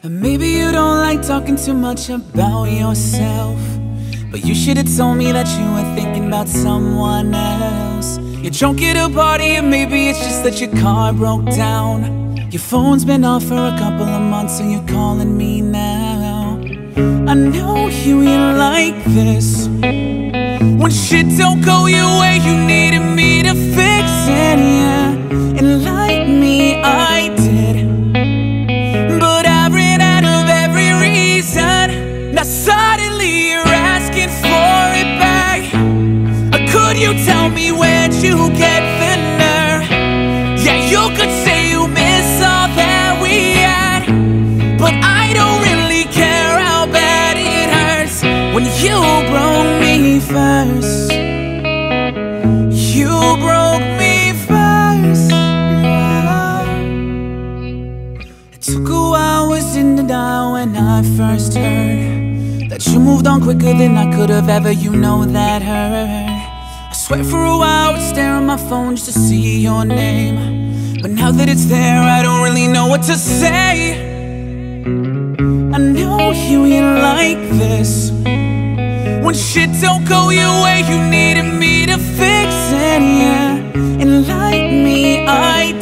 And maybe you don't like talking too much about yourself, but you should have told me that you were thinking about someone else. You're drunk at a party, or maybe it's just that your car broke down. Your phone's been off for a couple of months and you're calling me now. I know you ain't like this. When shit don't go your way, you needed me to fix it, yeah. And like me, I did, but I ran out of every reason. Now suddenly you're asking for it back. Could you tell me where'd you get the nerve? Yeah, you could say you miss all that we had, but I don't really care how bad it hurts when you broke me first. You broke me first. It took a while, was in the dark when I first heard that you moved on quicker than I could have ever. You know that hurt. I swear for a while I would stare at my phone just to see your name, but now that it's there I don't really know what to say. I know you ain't like this. When shit don't go your way, you needed me to fix it, yeah. And like me, I